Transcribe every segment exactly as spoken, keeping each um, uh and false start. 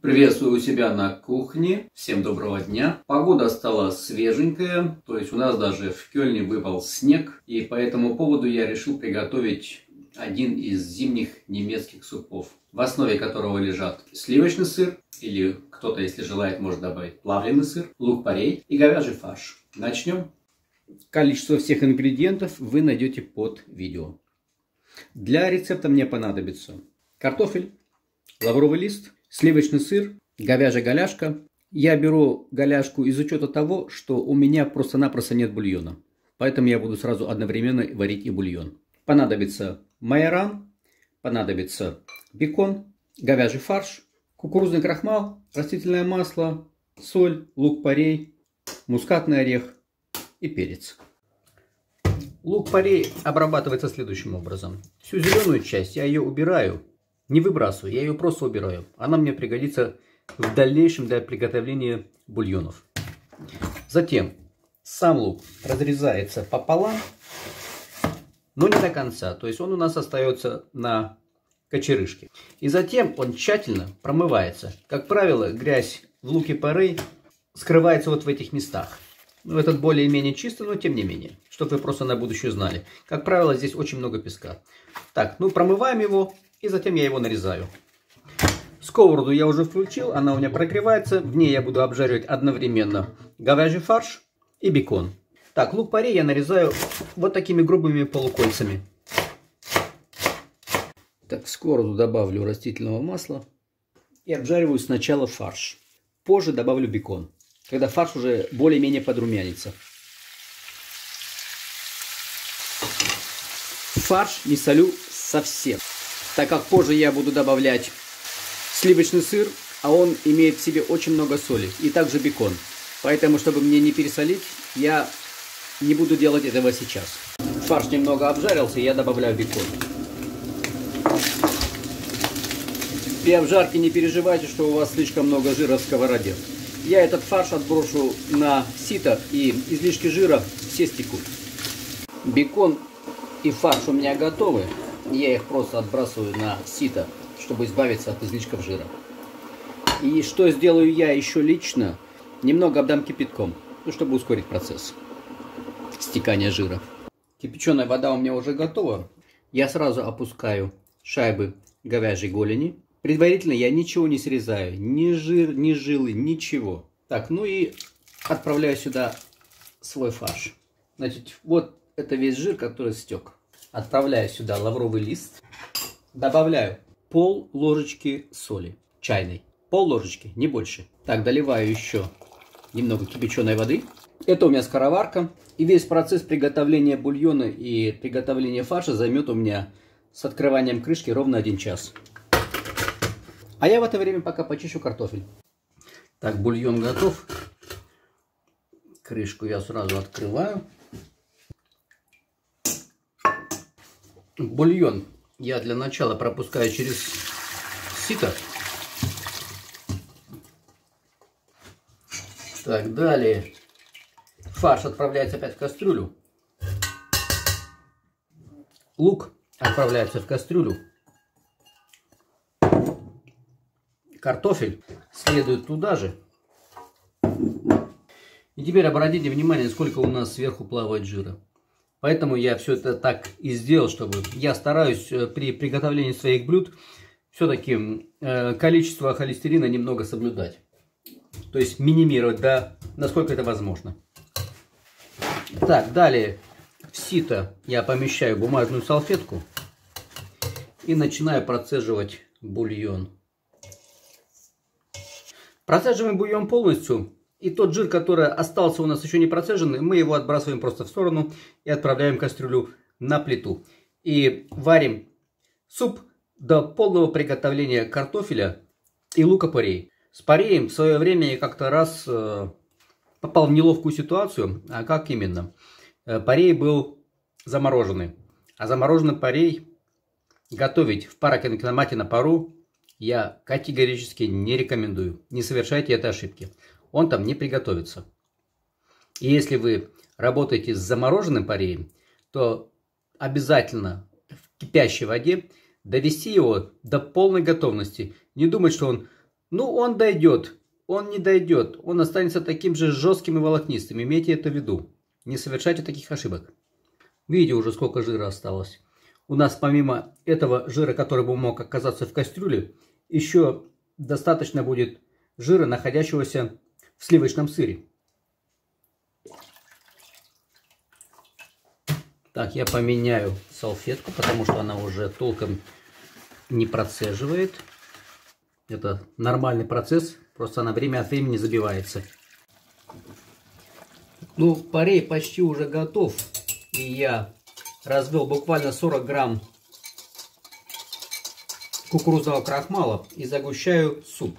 Приветствую у себя на кухне. Всем доброго дня. Погода стала свеженькая, то есть у нас даже в Кёльне выпал снег. И по этому поводу я решил приготовить один из зимних немецких супов, в основе которого лежат сливочный сыр, или кто-то, если желает, может добавить плавленый сыр, лук-порей и говяжий фарш. Начнем. Количество всех ингредиентов вы найдете под видео. Для рецепта мне понадобится картофель, лавровый лист, сливочный сыр, говяжья голяшка. Я беру голяшку из учета того, что у меня просто-напросто нет бульона. Поэтому я буду сразу одновременно варить и бульон. Понадобится майоран, понадобится бекон, говяжий фарш, кукурузный крахмал, растительное масло, соль, лук-порей, мускатный орех и перец. Лук-порей обрабатывается следующим образом. Всю зеленую часть я ее убираю. Не выбрасываю, я ее просто убираю. Она мне пригодится в дальнейшем для приготовления бульонов. Затем сам лук разрезается пополам, но не до конца. То есть он у нас остается на кочерышке. И затем он тщательно промывается. Как правило, грязь в луке-порей скрывается вот в этих местах. Ну, этот более-менее чистый, но тем не менее. Чтобы вы просто на будущее знали. Как правило, здесь очень много песка. Так, ну промываем его. И затем я его нарезаю. Сковороду я уже включил, она у меня прогревается. В ней я буду обжаривать одновременно говяжий фарш и бекон. Так, лук-порей я нарезаю вот такими грубыми полукольцами. Так, в сковороду добавлю растительного масла и обжариваю сначала фарш. Позже добавлю бекон, когда фарш уже более-менее подрумянится. Фарш не солю совсем, так как позже я буду добавлять сливочный сыр, а он имеет в себе очень много соли, и также бекон. Поэтому, чтобы мне не пересолить, я не буду делать этого сейчас. Фарш немного обжарился, и я добавляю бекон. При обжарке не переживайте, что у вас слишком много жира в сковороде. Я этот фарш отброшу на сито, и излишки жира все стекут. Бекон и фарш у меня готовы. Я их просто отбрасываю на сито, чтобы избавиться от излишков жира. И что сделаю я еще лично? Немного обдам кипятком, ну, чтобы ускорить процесс стекания жира. Кипяченая вода у меня уже готова. Я сразу опускаю шайбы говяжьей голени. Предварительно я ничего не срезаю, ни жир, ни жилы, ничего. Так, ну и отправляю сюда свой фарш. Значит, вот это весь жир, который стек. Отправляю сюда лавровый лист. Добавляю пол ложечки соли чайной. Пол ложечки, не больше. Так, доливаю еще немного кипяченой воды. Это у меня скороварка. И весь процесс приготовления бульона и приготовления фарша займет у меня с открыванием крышки ровно один час. А я в это время пока почищу картофель. Так, бульон готов. Крышку я сразу открываю. Бульон я для начала пропускаю через сито. Так, далее фарш отправляется опять в кастрюлю. Лук отправляется в кастрюлю. Картофель следует туда же. И теперь обратите внимание, сколько у нас сверху плавает жира. Поэтому я все это так и сделал, чтобы я стараюсь при приготовлении своих блюд все-таки э, количество холестерина немного соблюдать. То есть минимировать, да, насколько это возможно. Так, далее в сито я помещаю бумажную салфетку и начинаю процеживать бульон. Процеживаем бульон полностью. И тот жир, который остался у нас еще не процеженный, мы его отбрасываем просто в сторону и отправляем кастрюлю на плиту. И варим суп до полного приготовления картофеля и лука-порей. С пореем в свое время я как-то раз э, попал в неловкую ситуацию. А как именно? Э, порей был замороженный. А замороженный порей готовить в парокинокиномате на пару я категорически не рекомендую. Не совершайте этой ошибки. Он там не приготовится. И если вы работаете с замороженным пореем, то обязательно в кипящей воде довести его до полной готовности. Не думать, что он Ну, он дойдет. Он не дойдет. Он останется таким же жестким и волокнистым. Имейте это в виду. Не совершайте таких ошибок. Видите уже, сколько жира осталось. У нас помимо этого жира, который бы мог оказаться в кастрюле, еще достаточно будет жира, находящегося в сливочном сыре. Так, я поменяю салфетку, потому что она уже толком не процеживает. Это нормальный процесс, просто она время от времени забивается. Ну, парей почти уже готов. И я развел буквально сорок грамм кукурузного крахмала и загущаю суп.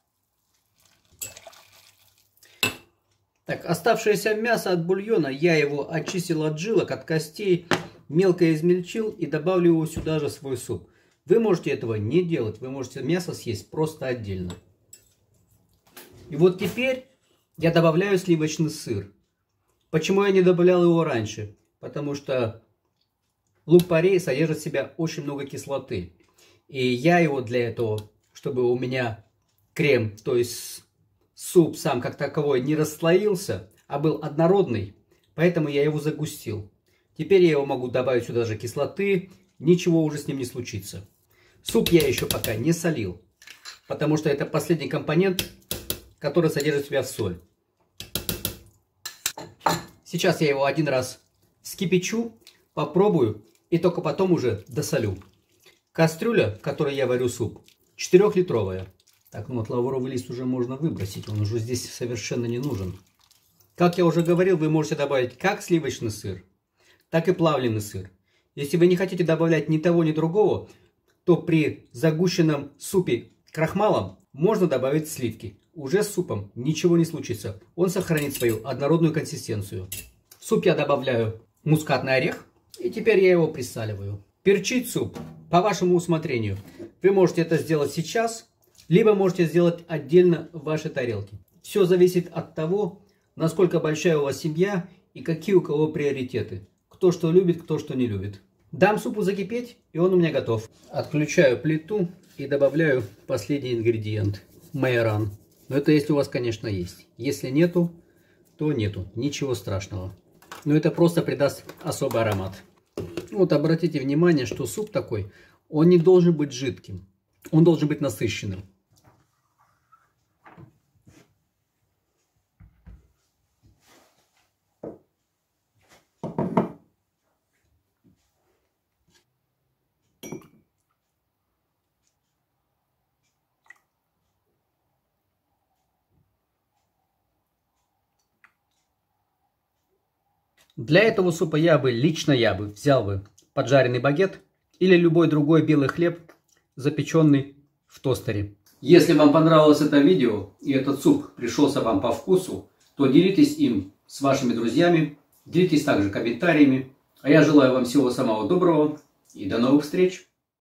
Так, оставшееся мясо от бульона, я его очистил от жилок, от костей, мелко измельчил и добавлю его сюда же в свой суп. Вы можете этого не делать, вы можете мясо съесть просто отдельно. И вот теперь я добавляю сливочный сыр. Почему я не добавлял его раньше? Потому что лук-порей содержит в себя очень много кислоты. И я его для этого, чтобы у меня крем, то есть суп сам как таковой не расслоился, а был однородный, поэтому я его загустил. Теперь я его могу добавить сюда же кислоты, ничего уже с ним не случится. Суп я еще пока не солил, потому что это последний компонент, который содержит в себя соль. Сейчас я его один раз вскипячу, попробую и только потом уже досолю. Кастрюля, в которой я варю суп, четырёхлитровая. Так, ну вот лавровый лист уже можно выбросить, он уже здесь совершенно не нужен. Как я уже говорил, вы можете добавить как сливочный сыр, так и плавленый сыр. Если вы не хотите добавлять ни того, ни другого, то при загущенном супе крахмалом можно добавить сливки. Уже с супом ничего не случится, он сохранит свою однородную консистенцию. В суп я добавляю мускатный орех и теперь я его присаливаю. Перчить суп по вашему усмотрению. Вы можете это сделать сейчас, либо можете сделать отдельно в вашей тарелке. Все зависит от того, насколько большая у вас семья и какие у кого приоритеты. Кто что любит, кто что не любит. Дам супу закипеть, и он у меня готов. Отключаю плиту и добавляю последний ингредиент. Майоран. Но это если у вас, конечно, есть. Если нету, то нету. Ничего страшного. Но это просто придаст особый аромат. Вот обратите внимание, что суп такой, он не должен быть жидким. Он должен быть насыщенным. Для этого супа я бы, лично я бы, взял бы поджаренный багет или любой другой белый хлеб, запеченный в тостере. Если вам понравилось это видео и этот суп пришелся вам по вкусу, то делитесь им с вашими друзьями, делитесь также комментариями. А я желаю вам всего самого доброго и до новых встреч!